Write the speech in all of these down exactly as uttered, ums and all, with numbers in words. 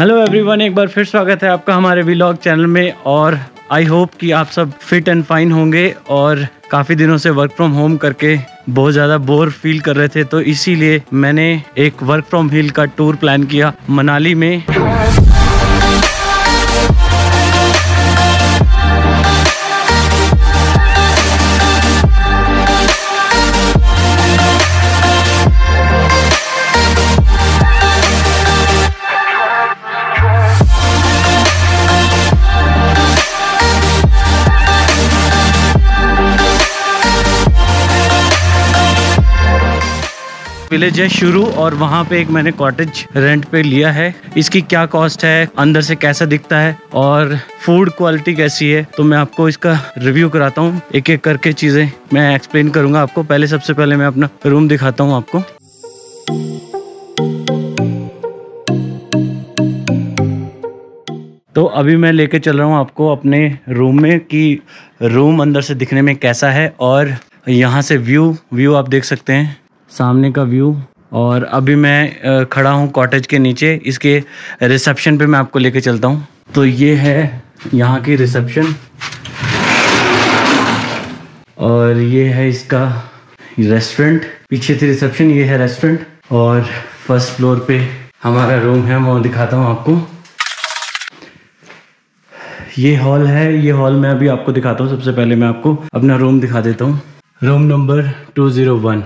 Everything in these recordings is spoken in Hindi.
हेलो एवरीवन, एक बार फिर स्वागत है आपका हमारे व्लॉग चैनल में। और आई होप कि आप सब फिट एंड फाइन होंगे और काफ़ी दिनों से वर्क फ्रॉम होम करके बहुत ज़्यादा बोर फील कर रहे थे, तो इसीलिए मैंने एक वर्क फ्रॉम हिल का टूर प्लान किया मनाली में। विलेज है शुरू और वहाँ पे एक मैंने कॉटेज रेंट पे लिया है। इसकी क्या कॉस्ट है, अंदर से कैसा दिखता है और फूड क्वालिटी कैसी है, तो मैं आपको इसका रिव्यू कराता हूँ। एक एक करके चीज़ें मैं एक्सप्लेन करूँगा आपको। पहले सबसे पहले मैं अपना रूम दिखाता हूँ आपको। तो अभी मैं लेके चल रहा हूँ आपको अपने रूम में कि रूम अंदर से दिखने में कैसा है। और यहाँ से व्यू व्यू आप देख सकते हैं, सामने का व्यू। और अभी मैं खड़ा हूँ कॉटेज के नीचे, इसके रिसेप्शन पे मैं आपको लेके चलता हूँ। तो ये है यहाँ की रिसेप्शन और ये है इसका रेस्टोरेंट। पीछे थी रिसेप्शन, ये है रेस्टोरेंट। और फर्स्ट फ्लोर पे हमारा रूम है, मैं दिखाता हूँ आपको। ये हॉल है, ये हॉल मैं अभी आपको दिखाता हूँ। सबसे पहले मैं आपको अपना रूम दिखा देता हूँ। Room number two zero one.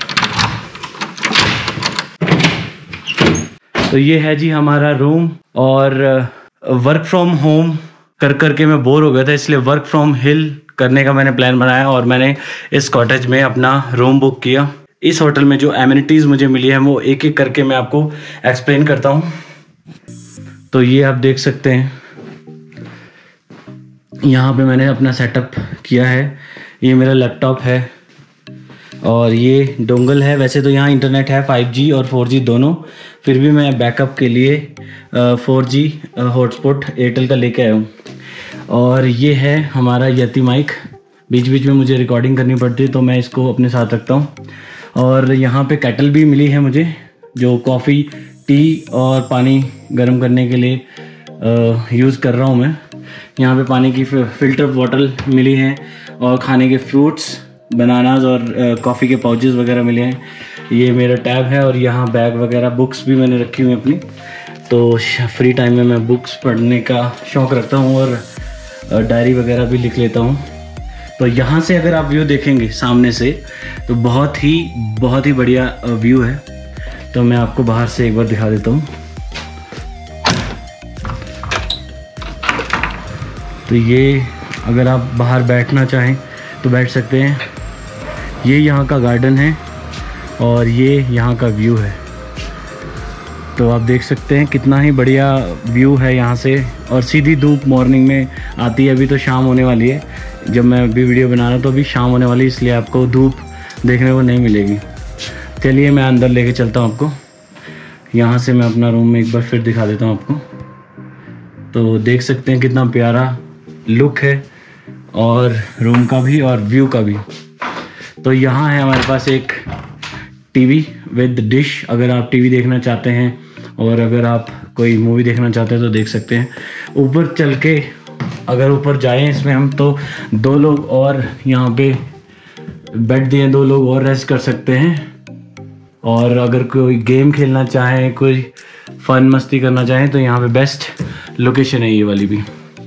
तो ये है जी हमारा रूम। और वर्क फ्रॉम होम कर कर के मैं बोर हो गया था, इसलिए वर्क फ्रॉम हिल करने का मैंने प्लान बनाया और मैंने इस कॉटेज में अपना रूम बुक किया। इस होटल में जो एमिनिटीज़ मुझे मिली है वो एक एक करके मैं आपको एक्सप्लेन करता हूँ। तो ये आप देख सकते हैं, यहाँ पे मैंने अपना सेटअप किया है। ये मेरा लैपटॉप है और ये डोंगल है। वैसे तो यहाँ इंटरनेट है फाइव जी और फोर जी दोनों, फिर भी मैं बैकअप के लिए फोर जी हॉटस्पॉट एयरटेल का लेके आया हूँ। और ये है हमारा यति माइक। बीच बीच में मुझे रिकॉर्डिंग करनी पड़ती है तो मैं इसको अपने साथ रखता हूँ। और यहाँ पे केटल भी मिली है मुझे, जो कॉफ़ी, टी और पानी गर्म करने के लिए यूज़ कर रहा हूँ मैं। यहाँ पे पानी की फ़िल्टर बॉटल मिली है और खाने के फ्रूट्स, बनानाज और कॉफ़ी के पाउचेस वगैरह मिले हैं। ये मेरा टैब है और यहाँ बैग वगैरह, बुक्स भी मैंने रखी हुई हैं अपनी। तो फ्री टाइम में मैं बुक्स पढ़ने का शौक़ रखता हूँ और डायरी वगैरह भी लिख लेता हूँ। तो यहाँ से अगर आप व्यू देखेंगे सामने से तो बहुत ही बहुत ही बढ़िया व्यू है। तो मैं आपको बाहर से एक बार दिखा देता हूँ। तो ये अगर आप बाहर बैठना चाहें तो बैठ सकते हैं। ये यहाँ का गार्डन है और ये यहाँ का व्यू है। तो आप देख सकते हैं कितना ही बढ़िया व्यू है यहाँ से। और सीधी धूप मॉर्निंग में आती है। अभी तो शाम होने वाली है, जब मैं अभी वीडियो बना रहा हूँ तो अभी शाम होने वाली है, इसलिए आपको धूप देखने को नहीं मिलेगी। चलिए मैं अंदर लेके चलता हूँ आपको। यहाँ से मैं अपना रूम में एक बार फिर दिखा देता हूँ आपको। तो देख सकते हैं कितना प्यारा लुक है और रूम का भी और व्यू का भी। तो यहाँ है हमारे पास एक टीवी विद डिश। अगर आप टीवी देखना चाहते हैं और अगर आप कोई मूवी देखना चाहते हैं तो देख सकते हैं। ऊपर चल के अगर ऊपर जाएं इसमें हम, तो दो लोग और यहाँ पे बेड दिए, दो लोग और रेस्ट कर सकते हैं। और अगर कोई गेम खेलना चाहें, कोई फन मस्ती करना चाहें तो यहाँ पे बेस्ट लोकेशन है ये वाली भी।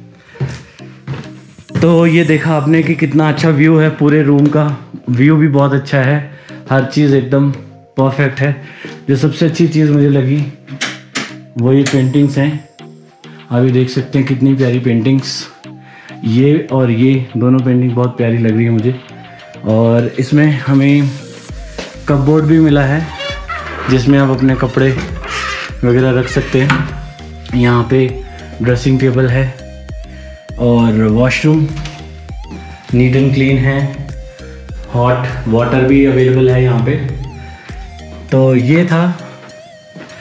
तो ये देखा आपने कि कितना अच्छा व्यू है पूरे रूम का। व्यू भी बहुत अच्छा है, हर चीज़ एकदम परफेक्ट है। जो सबसे अच्छी चीज़ मुझे लगी वो ये पेंटिंग्स हैं। अभी देख सकते हैं कितनी प्यारी पेंटिंग्स। ये और ये दोनों पेंटिंग बहुत प्यारी लग रही है मुझे। और इसमें हमें कपबोर्ड भी मिला है जिसमें आप अपने कपड़े वगैरह रख सकते हैं। यहाँ पे ड्रेसिंग टेबल है और वॉशरूम नीट एंड क्लीन है। हॉट वाटर भी अवेलेबल है यहाँ पे। तो ये था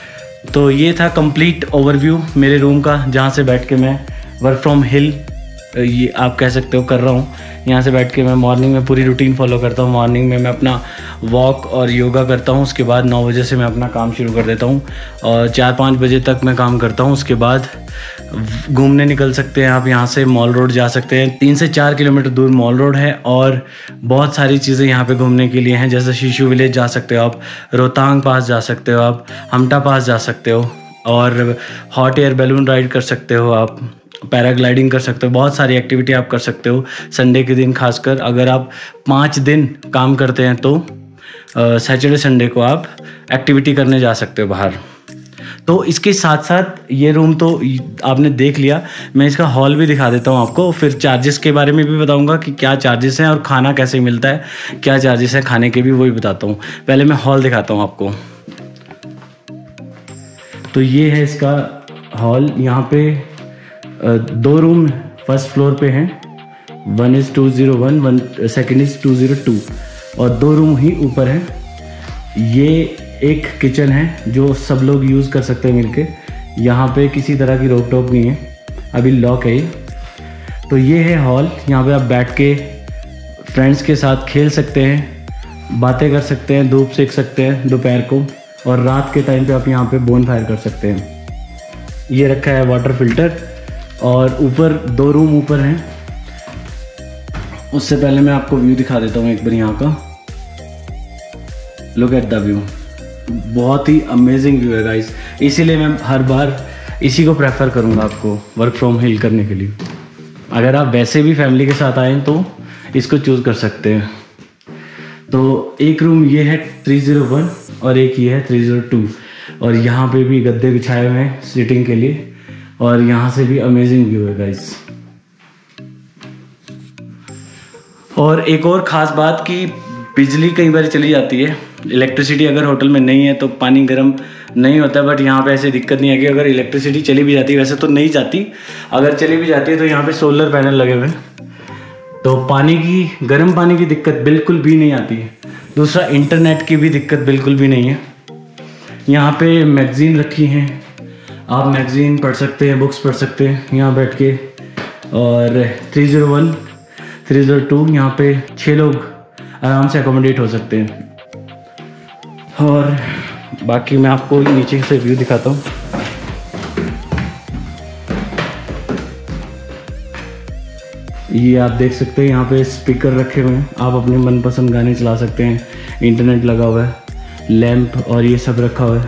तो ये था कंप्लीट ओवरव्यू मेरे रूम का, जहाँ से बैठ के मैं वर्क फ्रॉम हिल ये आप कह सकते हो कर रहा हूँ। यहाँ से बैठ के मैं मॉर्निंग में पूरी रूटीन फॉलो करता हूँ। मॉर्निंग में मैं अपना वॉक और योगा करता हूँ, उसके बाद नौ बजे से मैं अपना काम शुरू कर देता हूँ और चार पाँच बजे तक मैं काम करता हूँ। उसके बाद घूमने निकल सकते हैं आप, यहाँ से मॉल रोड जा सकते हैं। तीन से चार किलोमीटर दूर मॉल रोड है और बहुत सारी चीज़ें यहाँ पे घूमने के लिए हैं, जैसे शीशु विलेज जा सकते हो आप, रोहतांग पास जा सकते हो आप, हमटा पास जा सकते हो और हॉट एयर बैलून राइड कर सकते हो आप, पैराग्लाइडिंग कर सकते हो। बहुत सारी एक्टिविटी आप कर सकते हो संडे के दिन। खासकर अगर आप पाँच दिन काम करते हैं तो सैटरडे संडे को आप एक्टिविटी करने जा सकते हो बाहर। तो इसके साथ साथ ये रूम तो आपने देख लिया, मैं इसका हॉल भी दिखा देता हूँ आपको, फिर चार्जेस के बारे में भी बताऊँगा कि क्या चार्जेस हैं और खाना कैसे मिलता है, क्या चार्जेस हैं खाने के भी, वो भी बताता हूँ। पहले मैं हॉल दिखाता हूँ आपको। तो ये है इसका हॉल। यहाँ पे दो रूम फर्स्ट फ्लोर पे हैं, one is two zero one, one second is two zero two और दो रूम ही ऊपर हैं। ये एक किचन है जो सब लोग यूज़ कर सकते हैं मिलके। यहाँ पे किसी तरह की रोक टोक नहीं है, अभी लॉक है ये। तो ये है हॉल, यहाँ पे आप बैठ के फ्रेंड्स के साथ खेल सकते हैं, बातें कर सकते हैं, धूप सेक सकते हैं दोपहर को, और रात के टाइम पे आप यहाँ पे बोन फायर कर सकते हैं। ये रखा है वाटर फिल्टर और ऊपर दो रूम ऊपर हैं। उससे पहले मैं आपको व्यू दिखा देता हूँ एक बार यहाँ का। लुक एट द व्यू, बहुत ही अमेजिंग व्यू है गाइस। इसीलिए मैं हर बार इसी को प्रेफर करूँगा आपको वर्क फ्रॉम हिल करने के लिए। अगर आप वैसे भी फैमिली के साथ आएँ तो इसको चूज़ कर सकते हैं। तो एक रूम ये है थ्री ज़ीरो वन और एक ये है थ्री ज़ीरो टू, और यहाँ पे भी गद्दे बिछाए हुए हैं सीटिंग के लिए, और यहाँ से भी अमेजिंग व्यू है गाइस। और एक और ख़ास बात कि बिजली कई बार चली जाती है, इलेक्ट्रिसिटी अगर होटल में नहीं है तो पानी गर्म नहीं होता, बट यहाँ पे ऐसी दिक्कत नहीं है कि अगर इलेक्ट्रिसिटी चली भी जाती है, वैसे तो नहीं जाती, अगर चली भी जाती है तो यहाँ पे सोलर पैनल लगे हुए हैं, तो पानी की गर्म पानी की दिक्कत बिल्कुल भी नहीं आती है। दूसरा इंटरनेट की भी दिक्कत बिल्कुल भी नहीं है। यहाँ पे मैगज़ीन रखी हैं, आप मैगज़ीन पढ़ सकते हैं, बुक्स पढ़ सकते हैं यहाँ बैठ के। और three zero one three zero two यहाँ पे छः लोग आराम से अकोमोडेट हो सकते हैं। और बाकी मैं आपको नीचे से व्यू दिखाता हूँ। ये आप देख सकते हैं यहाँ पे स्पीकर रखे हुए हैं, आप अपने मनपसंद गाने चला सकते हैं। इंटरनेट लगा हुआ है, लैंप और ये सब रखा हुआ है।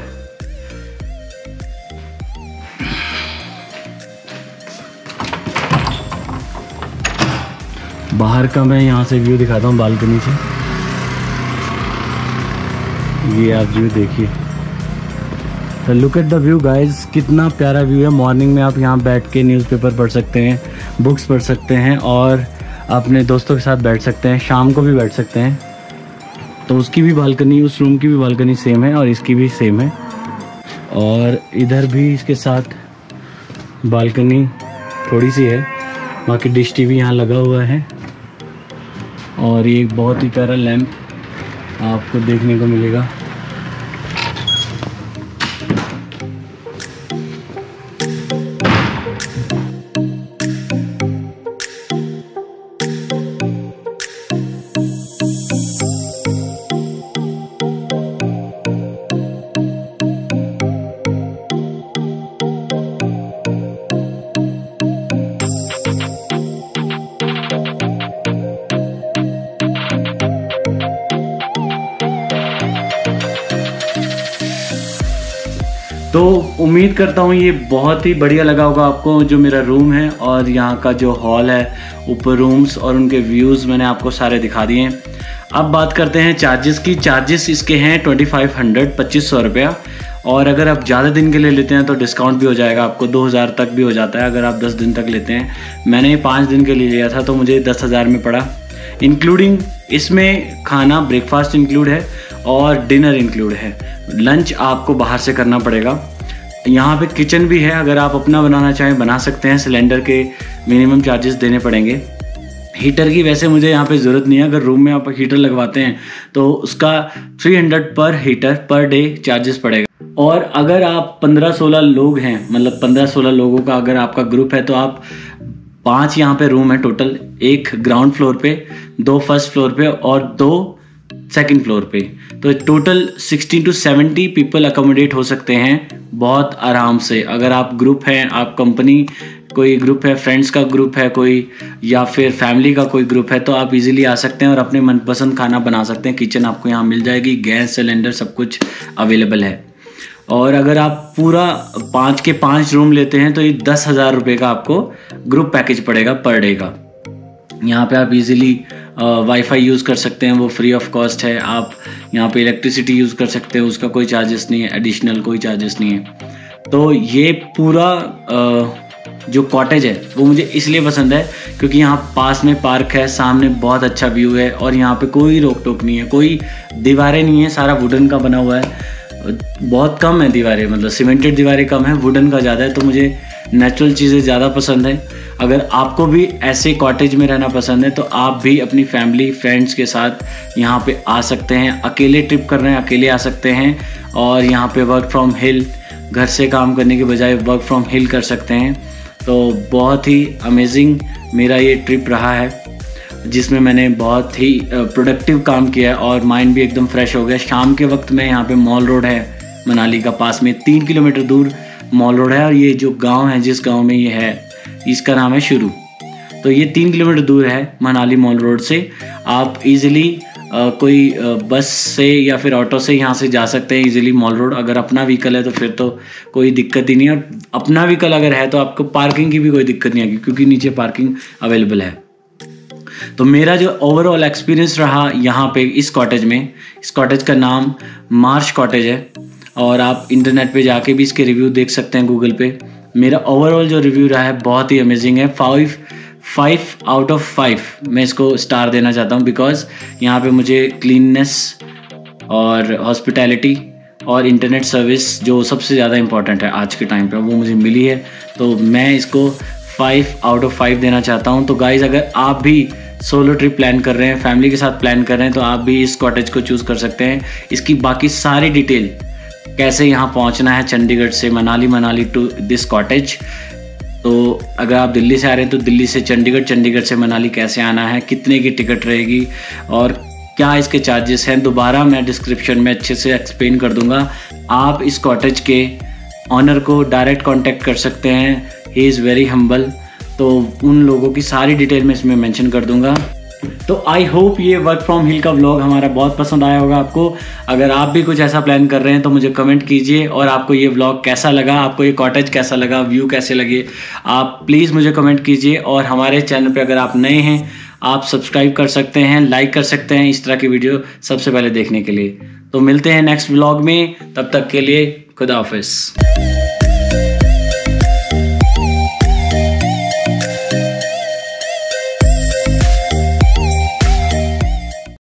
बाहर का मैं यहाँ से व्यू दिखाता हूँ बालकनी से। ये आप व्यू देखिए, तो look at the view guys, कितना प्यारा व्यू है। मॉर्निंग में आप यहाँ बैठ के न्यूज़पेपर पढ़ सकते हैं, बुक्स पढ़ सकते हैं और अपने दोस्तों के साथ बैठ सकते हैं, शाम को भी बैठ सकते हैं। तो उसकी भी बालकनी, उस रूम की भी बालकनी सेम है और इसकी भी सेम है। और इधर भी इसके साथ बालकनी थोड़ी सी है, बाकी डिश टीवी यहाँ लगा हुआ है। और ये एक बहुत ही प्यारा लैंप आपको देखने को मिलेगा। तो उम्मीद करता हूँ ये बहुत ही बढ़िया लगा होगा आपको, जो मेरा रूम है और यहाँ का जो हॉल है, ऊपर रूम्स और उनके व्यूज़ मैंने आपको सारे दिखा दिए हैं। अब बात करते हैं चार्जेस की। चार्जेस इसके हैं ट्वेंटी फाइव हंड्रेड पच्चीस सौ रुपया, और अगर आप ज़्यादा दिन के लिए लेते हैं तो डिस्काउंट भी हो जाएगा, आपको दो हज़ार तक भी हो जाता है अगर आप दस दिन तक लेते हैं। मैंने पाँच दिन के लिए लिया था तो मुझे दस हज़ार में पड़ा, इंक्लूडिंग इसमें खाना ब्रेकफास्ट इंक्लूड है और डिनर इंक्लूड है। लंच आपको बाहर से करना पड़ेगा। यहाँ पे किचन भी है, अगर आप अपना बनाना चाहें बना सकते हैं। सिलेंडर के मिनिमम चार्जेस देने पड़ेंगे। हीटर की वैसे मुझे यहाँ पे ज़रूरत नहीं है, अगर रूम में आप हीटर लगवाते हैं तो उसका तीन सौ पर हीटर पर डे चार्जेस पड़ेगा। और अगर आप पंद्रह सोलह लोग हैं, मतलब पंद्रह सोलह लोगों का अगर आपका ग्रुप है, तो आप पांच यहाँ पे रूम है टोटल, एक ग्राउंड फ्लोर पे, दो फर्स्ट फ्लोर पे और दो सेकंड फ्लोर पे। तो total sixty to seventy people accommodate हो सकते हैं बहुत आराम से। अगर आप ग्रुप हैं, आप कंपनी कोई ग्रुप है, फ्रेंड्स का ग्रुप है कोई, या फिर फैमिली का कोई ग्रुप है, तो आप इजीली आ सकते हैं और अपने मनपसंद खाना बना सकते हैं। किचन आपको यहाँ मिल जाएगी, गैस सिलेंडर सब कुछ अवेलेबल है। और अगर आप पूरा पाँच के पाँच रूम लेते हैं तो ये दस हज़ार रुपये का आपको ग्रुप पैकेज पड़ेगा पर डे का। यहाँ पे आप इजीली वाईफाई यूज़ कर सकते हैं, वो फ्री ऑफ कॉस्ट है। आप यहाँ पे इलेक्ट्रिसिटी यूज़ कर सकते हैं, उसका कोई चार्जेस नहीं है, एडिशनल कोई चार्जेस नहीं है। तो ये पूरा आ, जो कॉटेज है वो मुझे इसलिए पसंद है क्योंकि यहाँ पास में पार्क है, सामने बहुत अच्छा व्यू है और यहाँ पे कोई रोक टोक नहीं है, कोई दीवारें नहीं है, सारा वुडन का बना हुआ है। बहुत कम है दीवारें, मतलब सीमेंटेड दीवारें कम है, वुडन का ज़्यादा है। तो मुझे नेचुरल चीज़ें ज़्यादा पसंद है। अगर आपको भी ऐसे कॉटेज में रहना पसंद है तो आप भी अपनी फैमिली फ्रेंड्स के साथ यहाँ पे आ सकते हैं। अकेले ट्रिप कर रहे हैं, अकेले आ सकते हैं और यहाँ पे वर्क फ्रॉम हिल, घर से काम करने के बजाय वर्क फ्रॉम हिल कर सकते हैं। तो बहुत ही अमेजिंग मेरा ये ट्रिप रहा है जिसमें मैंने बहुत ही प्रोडक्टिव काम किया है और माइंड भी एकदम फ्रेश हो गया। शाम के वक्त में यहाँ पे मॉल रोड है मनाली का, पास में तीन किलोमीटर दूर मॉल रोड है और ये जो गांव है, जिस गांव में ये है, इसका नाम है शुरू। तो ये तीन किलोमीटर दूर है मनाली मॉल रोड से। आप इजीली कोई आ, बस से या फिर ऑटो से यहाँ से जा सकते हैं इजीली मॉल रोड। अगर अपना व्हीकल है तो फिर तो कोई दिक्कत ही नहीं है, और अपना व्हीकल अगर है तो आपको पार्किंग की भी कोई दिक्कत नहीं आएगी क्योंकि नीचे पार्किंग अवेलेबल है। तो मेरा जो ओवरऑल एक्सपीरियंस रहा यहाँ पे इस कॉटेज में, इस कॉटेज का नाम मार्श कॉटेज है और आप इंटरनेट पे जाके भी इसके रिव्यू देख सकते हैं गूगल पे। मेरा ओवरऑल जो रिव्यू रहा है बहुत ही अमेजिंग है। Five five out of five मैं इसको स्टार देना चाहता हूँ बिकॉज यहाँ पे मुझे क्लीननेस और हॉस्पिटैलिटी और इंटरनेट सर्विस जो सबसे ज़्यादा इंपॉर्टेंट है आज के टाइम पे वो मुझे मिली है। तो मैं इसको फाइव आउट ऑफ फाइव देना चाहता हूँ। तो गाइज़, अगर आप भी सोलो ट्रिप प्लान कर रहे हैं, फैमिली के साथ प्लान कर रहे हैं, तो आप भी इस कॉटेज को चूज़ कर सकते हैं। इसकी बाकी सारी डिटेल, कैसे यहाँ पहुँचना है चंडीगढ़ से Manali, Manali to this cottage, तो अगर आप दिल्ली से आ रहे हैं तो दिल्ली से चंडीगढ़, चंडीगढ़ से मनाली कैसे आना है, कितने की टिकट रहेगी और क्या इसके चार्जेस हैं, दोबारा मैं डिस्क्रिप्शन में अच्छे से एक्सप्लेन कर दूंगा। आप इस कॉटेज के ऑनर को डायरेक्ट कांटेक्ट कर सकते हैं, ही इज़ वेरी हम्बल। तो उन लोगों की सारी डिटेल मैं इसमें मेंशन कर दूंगा। तो आई होप ये वर्क फ्रॉम हिल का व्लॉग हमारा बहुत पसंद आया होगा आपको। अगर आप भी कुछ ऐसा प्लान कर रहे हैं तो मुझे कमेंट कीजिए, और आपको ये व्लॉग कैसा लगा, आपको ये कॉटेज कैसा लगा, व्यू कैसे लगे, आप प्लीज़ मुझे कमेंट कीजिए। और हमारे चैनल पे अगर आप नए हैं आप सब्सक्राइब कर सकते हैं, लाइक कर सकते हैं इस तरह की वीडियो सबसे पहले देखने के लिए। तो मिलते हैं नेक्स्ट व्लॉग में, तब तक के लिए खुदा हाफिज़।